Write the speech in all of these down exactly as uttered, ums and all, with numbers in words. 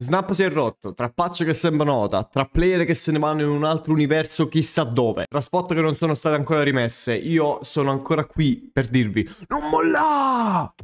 Snap si è rotto, tra patch che sembra nota, tra player che se ne vanno in un altro universo chissà dove, tra spot che non sono state ancora rimesse, io sono ancora qui per dirvi non molla!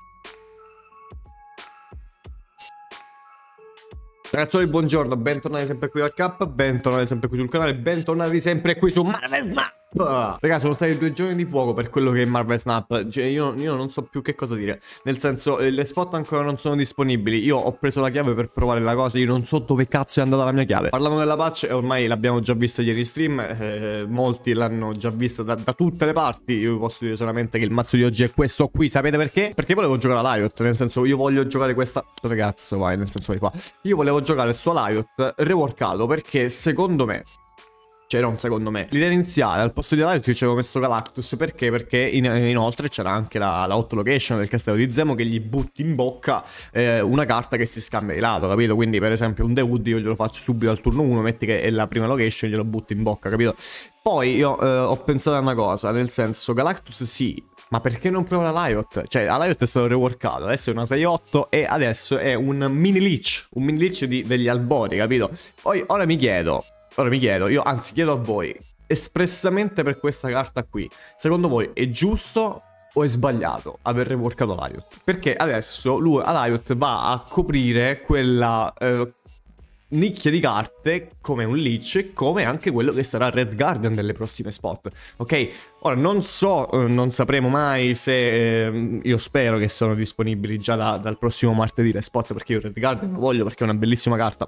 Ragazzi, buongiorno, bentornati sempre qui al Cap, bentornati sempre qui sul canale, bentornati sempre qui su Marvel Snap! Ragazzi, sono stati due giorni di fuoco per quello che è Marvel Snap, cioè io, io non so più che cosa dire, nel senso, le spot ancora non sono disponibili, io ho preso la chiave per provare la cosa, io non so dove cazzo è andata la mia chiave. Parlando della patch, ormai l'abbiamo già vista ieri in stream, eh, molti l'hanno già vista da, da tutte le parti, io vi posso dire solamente che il mazzo di oggi è questo qui, sapete perché? Perché volevo giocare a Riot, nel senso, io voglio giocare questa... Dove cazzo vai, nel senso vai qua? Io volevo giocare sto Riot reworkato perché secondo me, cioè non secondo me, l'idea iniziale al posto di Riot io ci avevo messo Galactus, perché? Perché in, inoltre c'era anche la, la hot location del castello di Zemo che gli butti in bocca eh, una carta che si scambia di lato, capito? Quindi per esempio un The Wood io glielo faccio subito al turno uno, metti che è la prima location glielo butti in bocca, capito? Poi io eh, ho pensato a una cosa, nel senso Galactus sì, ma perché non prova la Riot? Cioè, la Riot è stato reworkato, adesso è una sei otto e adesso è un mini leech, un mini leech di, degli albori, capito? Poi, ora mi chiedo, ora mi chiedo, io anzi chiedo a voi, espressamente per questa carta qui, secondo voi è giusto o è sbagliato aver reworkato la Riot? Perché adesso lui, la Riot, va a coprire quella... Eh, nicchia di carte come un leech, come anche quello che sarà Red Guardian delle prossime spot, ok? Ora non so, non sapremo mai se eh, io spero che sono disponibili già da, dal prossimo martedì le spot, perché io Red Guardian lo voglio perché è una bellissima carta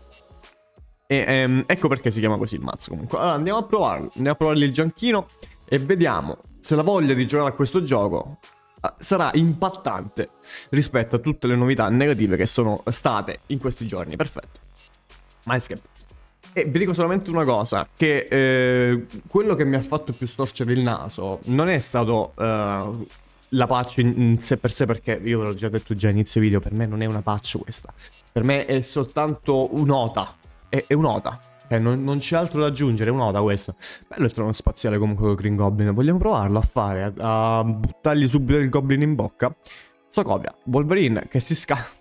e ehm, ecco perché si chiama così il mazzo. Comunque allora andiamo a provarlo, andiamo a provargli il gianchino e vediamo se la voglia di giocare a questo gioco sarà impattante rispetto a tutte le novità negative che sono state in questi giorni. Perfetto. Mindscape. E vi dico solamente una cosa, che eh, quello che mi ha fatto più storcere il naso non è stato uh, la patch in, in sé per sé, perché io ve l'ho già detto già a inizio video, per me non è una patch questa, per me è soltanto un'ota, è, è un'ota, eh, non, non c'è altro da aggiungere, è un'ota questo. Bello il trono spaziale comunque con Green Goblin, vogliamo provarlo a fare, a, a buttargli subito il Goblin in bocca. Sokovia, Wolverine che si scappa.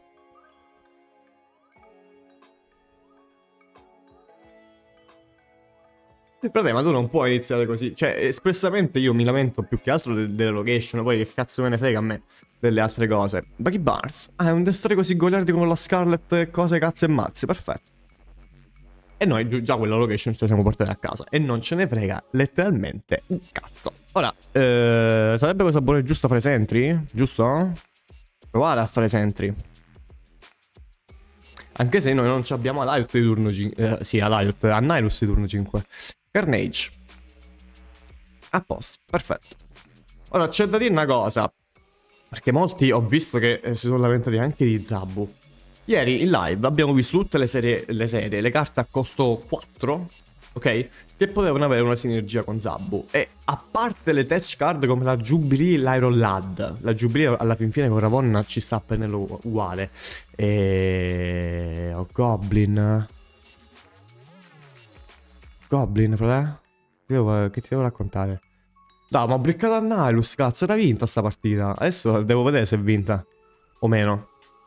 Vabbè, ma tu non puoi iniziare così. Cioè, espressamente io mi lamento più che altro de delle location. Poi che cazzo me ne frega a me delle altre cose. Bucky Barnes. Ah, è un destro così goliardico con la Scarlet, cose, cazzo e mazzi. Perfetto. E noi già quella location ce la siamo portati a casa. E non ce ne frega letteralmente un cazzo. Ora, eh, sarebbe cosa buona e giusta fare sentry? Giusto? Provare a fare sentry. Anche se noi non abbiamo a Riot di turno cinque. Eh, sì, a Riot, a Nihilus di turno cinque. Carnage. A posto, perfetto. Ora c'è da dire una cosa, perché molti ho visto che eh, si sono lamentati anche di Zabu. Ieri in live abbiamo visto tutte le serie, le serie, le carte a costo quattro, ok? Che potevano avere una sinergia con Zabu. E a parte le tech card come la Jubilee e l'Iron Lad, la Jubilee alla fin fine con Ravonna ci sta a pennello uguale. E... oh, Goblin... Goblin, frate? Che ti devo raccontare? No, ma ho briccato a Nihilus, cazzo, era vinta sta partita. Adesso devo vedere se è vinta o meno.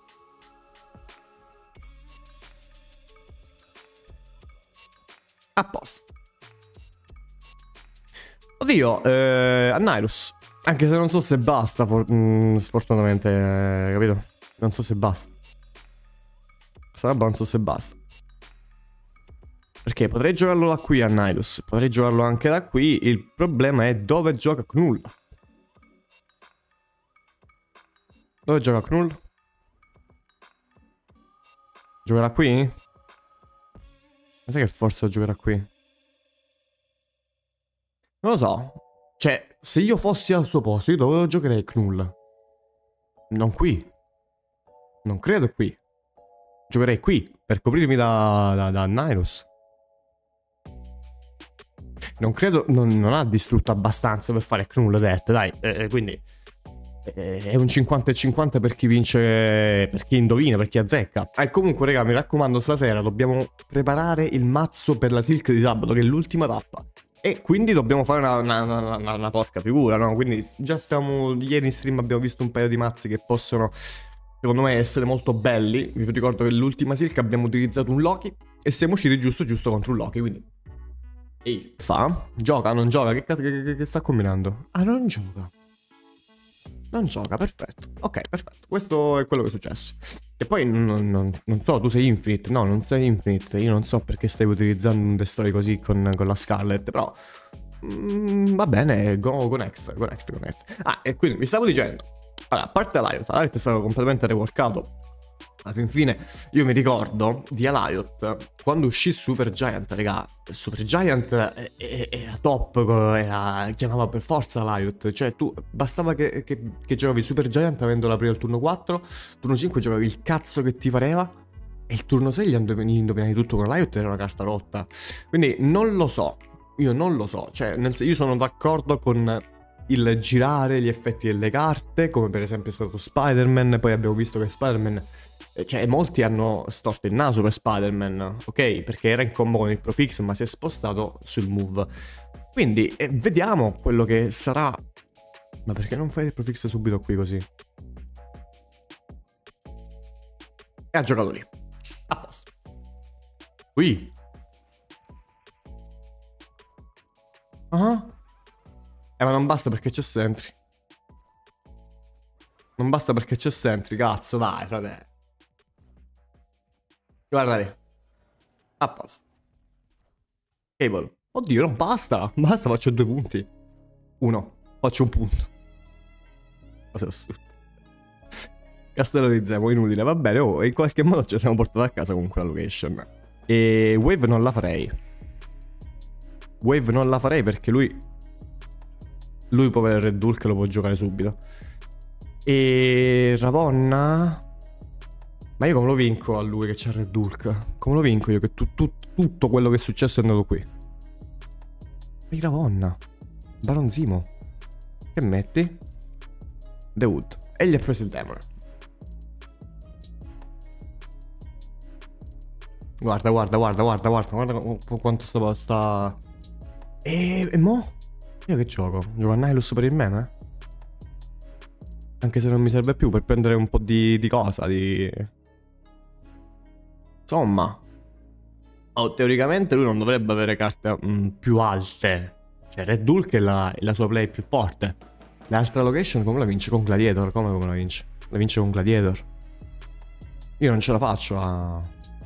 A posto. Oddio, eh, a Nihilus. Anche se non so se basta, for mh, sfortunatamente, eh, capito? Non so se basta. Sta roba non so se basta. Perché potrei giocarlo da qui a Nihilus, potrei giocarlo anche da qui, il problema è dove gioca Knull. Dove gioca Knull? Giocherà qui? Ma sai che forse giocherà qui? Non lo so. Cioè, se io fossi al suo posto, io dove giocherei Knull? Non qui. Non credo qui. Giocherei qui, per coprirmi da, da, da Nihilus. Non credo, non, non ha distrutto abbastanza per fare Knull Death, dai, eh, quindi eh, è un cinquanta e cinquanta per chi vince, per chi indovina, per chi azzecca. E eh, comunque raga, mi raccomando, stasera dobbiamo preparare il mazzo per la Silk di sabato, che è l'ultima tappa. E quindi dobbiamo fare una, una, una, una, una porca figura, no? Quindi già stiamo, ieri in stream abbiamo visto un paio di mazzi che possono secondo me essere molto belli. Vi ricordo che l'ultima Silk abbiamo utilizzato un Loki e siamo usciti giusto giusto contro un Loki, quindi... Ehi, fa? Gioca, non gioca? Che, che, che, che sta combinando? Ah, non gioca. Non gioca, perfetto. Ok, perfetto. Questo è quello che è successo. E poi, non, non, non so, tu sei Infinite. No, non sei Infinite. Io non so perché stai utilizzando un Destroy così con, con la Scarlet, però... Mm, va bene, go, go next, go next, go next. Ah, e quindi mi stavo dicendo... Allora, a parte Alioth, Alioth è stato completamente reworkato. Alla fin fine, io mi ricordo di Alioth, quando uscì Super Giant, raga, Super Giant era top, era, chiamava per forza Alioth, cioè tu, bastava che, che, che giocavi Super Giant avendo la prima al turno quattro, turno cinque giocavi il cazzo che ti pareva, e il turno sei gli indovinavi tutto con Alioth, era una carta rotta. Quindi non lo so, io non lo so, cioè nel, io sono d'accordo con... il girare gli effetti delle carte, come per esempio è stato Spider-Man. Poi abbiamo visto che Spider-Man, cioè molti hanno storto il naso per Spider-Man, ok? Perché era in combo con il Profix, ma si è spostato sul move. Quindi eh, vediamo quello che sarà. Ma perché non fai il Profix subito qui così? E ha giocato lì. A posto. Qui. Ah. Eh, ma non basta perché c'è Sentry. Non basta perché c'è Sentry, cazzo, dai, frate. Guarda lì. A posto. Cable. Oddio, non basta. Basta, faccio due punti. Uno. Faccio un punto. Cosa assurda. Castello di Zemo, inutile. Va bene, oh, in qualche modo ci siamo portati a casa con quella location. E Wave non la farei. Wave non la farei perché lui... Lui può avere il Red Hulk, lo può giocare subito. E Ravonna... Ma io come lo vinco a lui che c'ha il Red Hulk? Come lo vinco io che tu, tu, tutto quello che è successo è andato qui? E Ravonna. Baron Zemo. Che metti? The Wood. E gli ha preso il demone. Guarda, guarda, guarda, guarda, guarda, guarda quanto sta... sta... E, e mo? Io che gioco? Gioco a Nihilus per il meme? Anche se non mi serve più per prendere un po' di, di cosa, di... Insomma. Oh, teoricamente lui non dovrebbe avere carte mm, più alte. Cioè Red Hulk è la, è la sua play più forte. L'altra location come la vince? Con Gladiator. Come, come la vince? La vince con Gladiator. Io non ce la faccio a...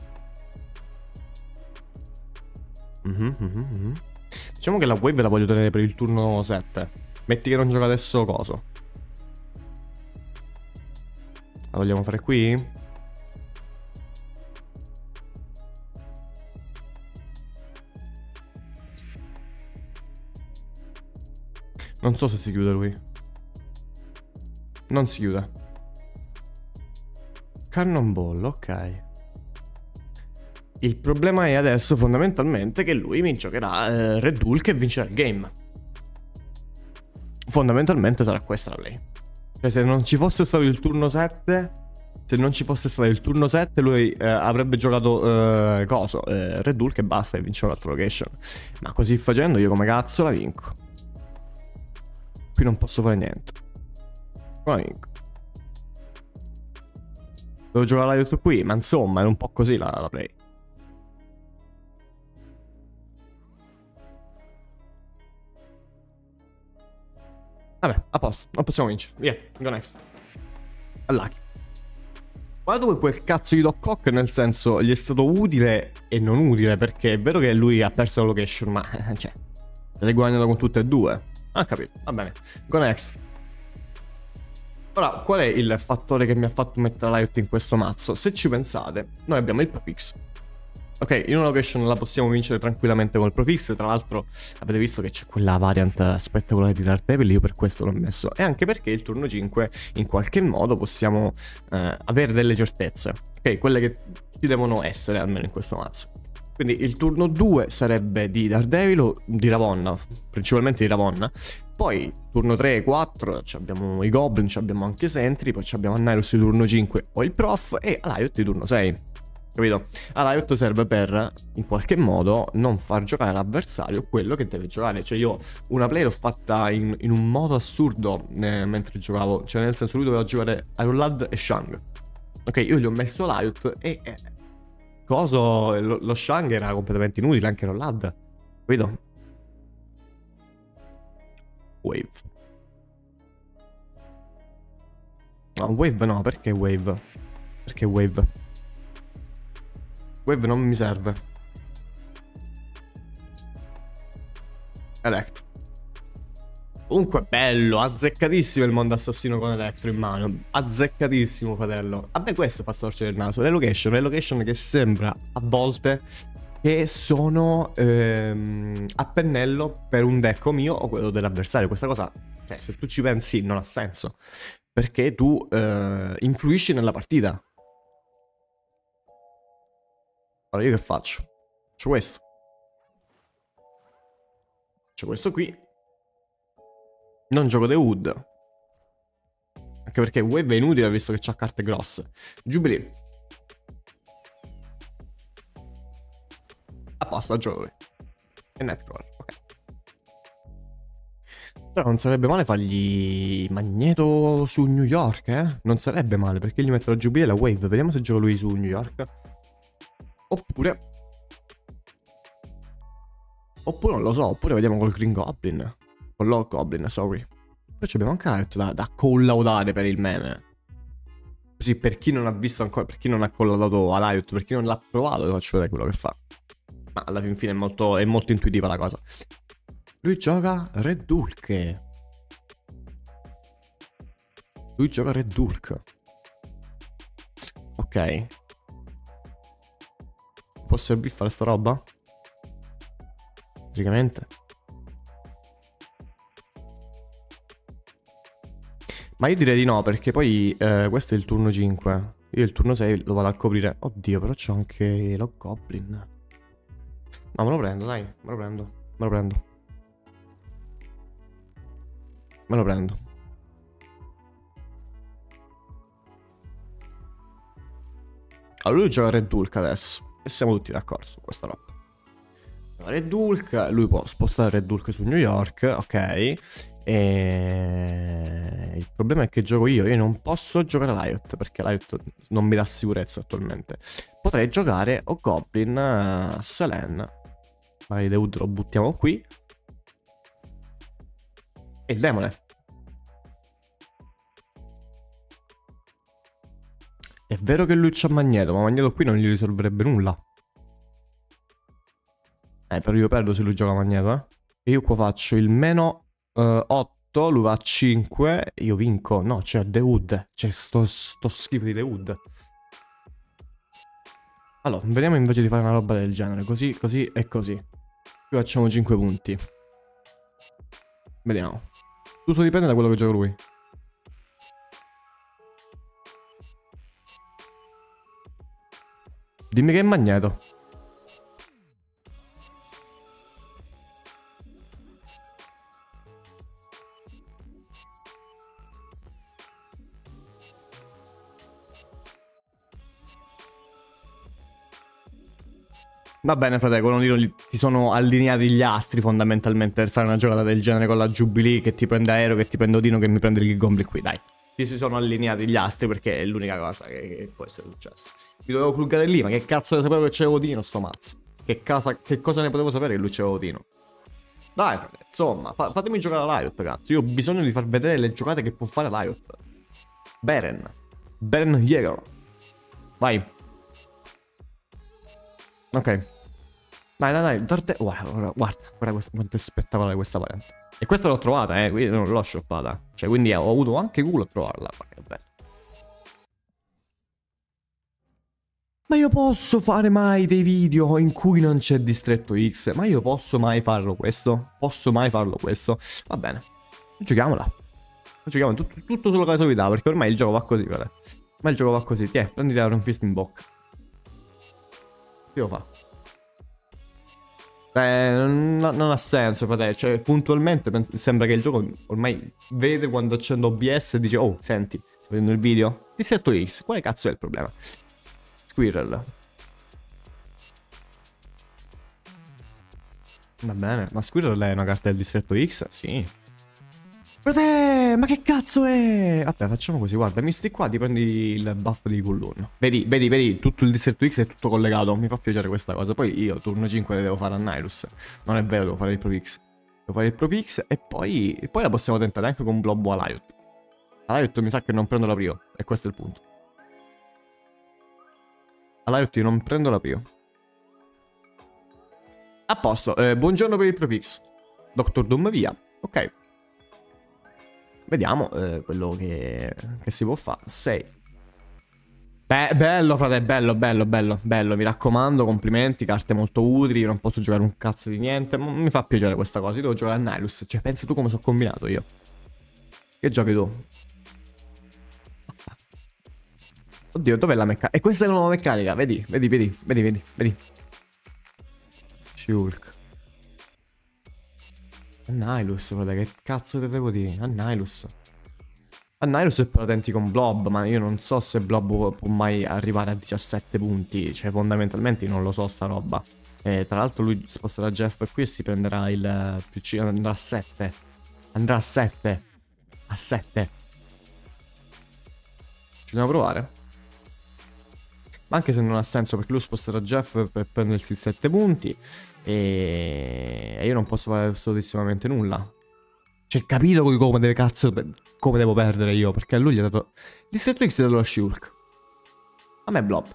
Mhm, mhm, mhm. Diciamo che la wave la voglio tenere per il turno sette. Metti che non gioca adesso coso. La vogliamo fare qui? Non so se si chiude lui. Non si chiude. Cannonball, ok. Il problema è adesso fondamentalmente che lui mi giocherà eh, Red Hulk e vincerà il game. Fondamentalmente sarà questa la play. Cioè se non ci fosse stato il turno sette, se non ci fosse stato il turno sette lui eh, avrebbe giocato eh, coso, eh, Red Hulk e basta e vinceva l'altra location. Ma così facendo io come cazzo la vinco. Qui non posso fare niente. La vinco. Devo giocare l'aiuto qui, ma insomma è un po' così la, la play. Vabbè, a posto, non possiamo vincere. Via, go next. All'Aki. Guarda dove quel cazzo di Doc Ock, nel senso, gli è stato utile e non utile, perché è vero che lui ha perso la location, ma, cioè, se l'è guadagnato con tutte e due. Ah, capito, va bene. Go next. Ora, qual è il fattore che mi ha fatto mettere l'Ayot in questo mazzo? Se ci pensate, noi abbiamo il Profix. Ok, in una location la possiamo vincere tranquillamente col Profix. Tra l'altro avete visto che c'è quella variant spettacolare di Daredevil, io per questo l'ho messo. E anche perché il turno cinque in qualche modo possiamo eh, avere delle certezze. Ok, quelle che ci devono essere almeno in questo mazzo. Quindi il turno due sarebbe di Daredevil o di Ravonna, principalmente di Ravonna. Poi turno tre e quattro abbiamo i Goblin, abbiamo anche Sentry, poi abbiamo Nihilus di turno cinque o il Prof e Alioth di turno sei. Capito? Alioth serve per, in qualche modo, non far giocare all'avversario quello che deve giocare. Cioè io una play l'ho fatta in, in un modo assurdo eh, mentre giocavo. Cioè nel senso lui doveva giocare Iron Lad e Shang. Ok, io gli ho messo l'Ayut e... Eh, coso, lo, lo Shang era completamente inutile, anche non l'A D. Capito? Wave. No, Wave no, perché Wave? Perché Wave? Wave non mi serve. Electro. Comunque bello, azzeccatissimo il mondo assassino con Electro in mano. Azzeccatissimo, fratello. A me questo fa storcere il naso. Le location, le location che sembra a volte che sono ehm, a pennello per un deck o mio o quello dell'avversario. Questa cosa, cioè, se tu ci pensi, non ha senso. Perché tu eh, influisci nella partita. Allora io che faccio? Faccio questo. Faccio questo qui. Non gioco The Wood. Anche perché Wave è inutile visto che c'ha carte grosse. Jubilee. A posto, gioco lui. E Nightcrawler, ok. Però non sarebbe male fargli Magneto su New York, eh? Non sarebbe male, perché gli metto la Jubilee e la Wave. Vediamo se gioco lui su New York. Oppure... Oppure non lo so, oppure vediamo col Green Goblin. Con l'Hog Goblin, sorry. Poi abbiamo anche Riot da, da collaudare per il meme. Così per chi non ha visto ancora, per chi non ha collaudato a Riot, per chi non l'ha provato, vi faccio vedere quello che fa. Ma alla fin fine è molto, è molto intuitiva la cosa. Lui gioca Red Hulk. Lui gioca Red Hulk. Ok. Può servire fare sta roba? Praticamente. Ma io direi di no, perché poi eh, questo è il turno cinque. Io il turno sei lo vado a coprire. Oddio, però c'ho anche lo Goblin. No, me lo prendo, dai. Me lo prendo. Me lo prendo. Me lo prendo. Allora lui gioca Red Hulk adesso. E siamo tutti d'accordo su questa roba. Red Hulk, lui può spostare Red Hulk su New York, ok. E... il problema è che gioco io, io non posso giocare Riot perché Riot non mi dà sicurezza attualmente. Potrei giocare o Goblin, uh, Selen, magari Deud lo buttiamo qui. E il demone. È vero che lui c'ha Magneto, ma Magneto qui non gli risolverebbe nulla. Eh, però io perdo se lui gioca Magneto, eh. E io qua faccio il meno uh, otto, lui va a cinque, io vinco. No, c'è The Wood, c'è sto, sto schifo di The Wood. Allora, vediamo invece di fare una roba del genere, così, così e così. Qui facciamo cinque punti. Vediamo. Tutto dipende da quello che gioca lui. Dimmi che è Magneto. Va bene, frate, con Odino ti sono allineati gli astri fondamentalmente per fare una giocata del genere con la Jubilee, che ti prende Aero, che ti prende Odino, che mi prende il Goblin qui, dai. Ti si sono allineati gli astri perché è l'unica cosa che, che può essere successa. Mi dovevo pluggare lì, ma che cazzo ne sapevo che c'era Odino, sto mazzo? Che, casa, che cosa ne potevo sapere che lui c'era Odino? Dai, frate, insomma, fa, fatemi giocare a Riot, cazzo. Io ho bisogno di far vedere le giocate che può fare Riot. Beren. Beren Jäger. Vai. Ok. Dai, dai, dai, Darte... guarda, guarda, guarda questo, quanto è spettacolare questa variante. E questa l'ho trovata, eh, quindi non l'ho shoppata. Cioè, quindi ho avuto anche culo a trovarla, guarda che bello. Ma io posso fare mai dei video in cui non c'è distretto X? Ma io posso mai farlo questo? Posso mai farlo questo? Va bene, giochiamola. Giochiamo tutto, tutto sulla casualità, perché ormai il gioco va così, guarda. Ormai il gioco va così, tiè, prenditi Iron Fist in bocca. Che lo fa? Eh, non, non ha senso, fratello. Cioè, puntualmente sembra che il gioco ormai vede quando accendo O B S e dice: oh, senti, stai vedendo il video? Distretto X, quale cazzo è il problema? Squirrel. Va bene, ma Squirrel è una carta del distretto X? Sì. Frate, ma che cazzo è? Vabbè, facciamo così, guarda, mi stai qua, ti prendi il buff di Kullun. Vedi, vedi, vedi, tutto il distretto X è tutto collegato, mi fa piacere questa cosa. Poi io, turno cinque, le devo fare a Nihilus. Non è vero, devo fare il Pro X. Devo fare il Pro X e poi, e poi la possiamo tentare anche con Blob o Alaiot. Alaiot mi sa che non prendo la prio, e questo è il punto. Alaiot io non prendo la prio. A posto, eh, buongiorno per il Pro X. Doctor Doom via, ok. Vediamo eh, quello che, che si può fare. sei. Be bello, frate, bello, bello, bello, bello. Mi raccomando, complimenti, carte molto utili. Non posso giocare un cazzo di niente. Ma mi fa piacere questa cosa. Io devo giocare a Nihilus. Cioè, pensa tu come sono combinato io. Che giochi tu? Oddio, dov'è la meccanica? E questa è la nuova meccanica. Vedi, vedi, vedi, vedi, vedi, vedi. Shulk. Nihilus, frate, che cazzo te devo dire? A Nihilus. A Nihilus è potenti con Blob, ma io non so se Blob può, può mai arrivare a diciassette punti. Cioè, fondamentalmente non lo so sta roba. E tra l'altro lui sposterà Jeff qui e si prenderà il più C, andrà a sette. Andrà a sette. A sette. Ci dobbiamo provare? Ma anche se non ha senso, perché lui sposterà Jeff per prendersi sette punti. E io non posso fare assolutissimamente nulla. Cioè, capito come deve cazzo come devo perdere io, perché a lui gli ha dato il distretto X, gli ha dato lo Shulk. A me Blob.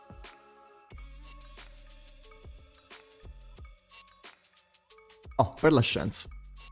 Oh, per la scienza.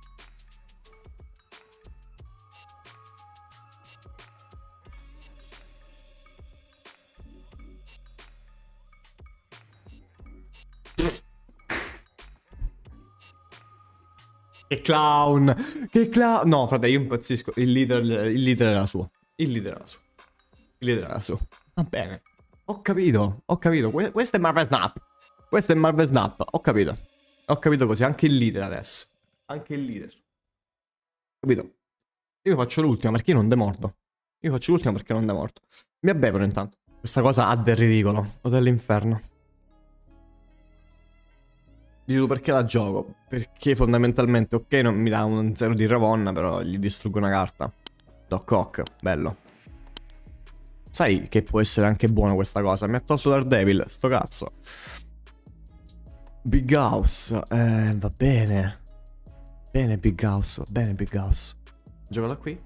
Che clown! Che clown! No, frate, io impazzisco. Il leader, il leader era suo. Il leader era suo. Il leader era suo. Va bene. Ho capito. Ho capito. Que questo è Marvel Snap. Questo è Marvel Snap. Ho capito. Ho capito così. Anche il leader adesso. Anche il leader. Capito? Io faccio l'ultima perché io non demordo. Io faccio l'ultima perché non demordo. Mi abbevano intanto. Questa cosa ha del ridicolo. O dell'inferno. Dico perché la gioco? Perché fondamentalmente, ok, non mi dà un zero di Ravonna, però gli distruggo una carta. Doc Ock, bello. Sai che può essere anche buono questa cosa? Mi ha tolto Daredevil, sto cazzo. Big House, eh, va bene. Bene Big House, va bene Big House. Gioco da qui.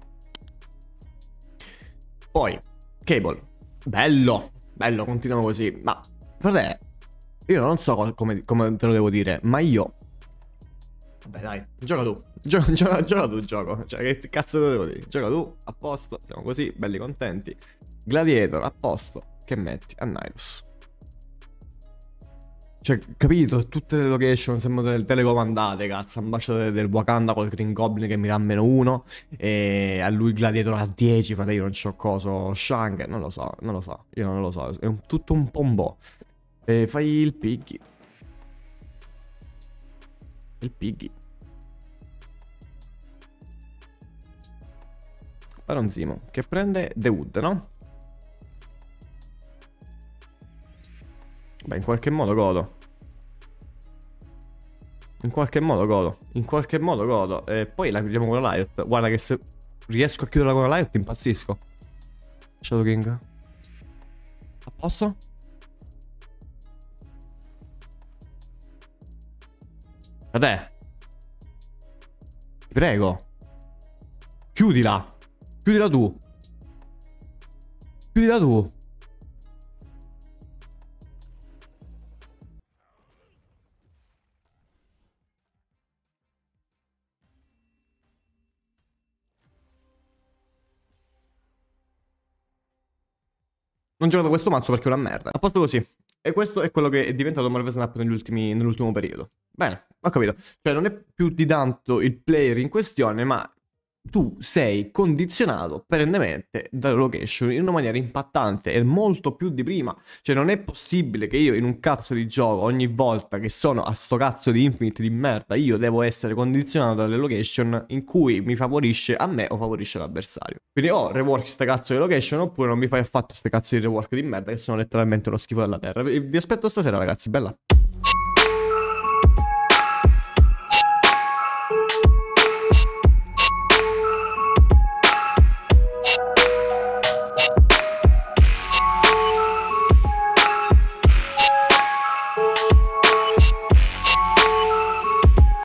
Poi, Cable. Bello, bello, continuiamo così. Ma, frate, io non so co come, come te lo devo dire, ma io... Vabbè dai, gioca tu, gioca, gioca, gioca tu, gioco. Cioè, che cazzo te lo devo dire? Gioca tu, a posto, siamo così, belli contenti. Gladiator, a posto, che metti? A Nihilus. Cioè, capito? Tutte le location sembrano telecomandate, cazzo. Ambasciatore del Wakanda col Green Goblin che mi dà meno uno. E a lui Gladiator a dieci, frate, io non c'ho coso. Shang, non lo so, non lo so. Io non lo so, è un, tutto un po' un bo'. E fai il Piggy. Il Piggy. Baronzimo, che prende The Wood, no? Beh, in qualche modo godo. In qualche modo godo. In qualche modo godo. E poi la chiudiamo con la Riot. Guarda che se riesco a chiuderla con la Riot impazzisco. Shadow King. A posto? A te. Ti prego. Chiudila. Chiudila tu. Chiudila tu. Non gioco da questo mazzo perché è una merda. A posto così. E questo è quello che è diventato Marvel Snap nell'ultimo periodo. Bene, ho capito. Cioè non è più di tanto il player in questione, ma tu sei condizionato perennemente dalla location in una maniera impattante e molto più di prima. Cioè non è possibile che io in un cazzo di gioco ogni volta che sono a sto cazzo di Infinite di merda io devo essere condizionato dalle location in cui mi favorisce a me o favorisce l'avversario. Quindi o rework ste cazzo di location oppure non mi fai affatto ste cazzo di rework di merda che sono letteralmente uno schifo della terra. Vi aspetto stasera ragazzi, bella.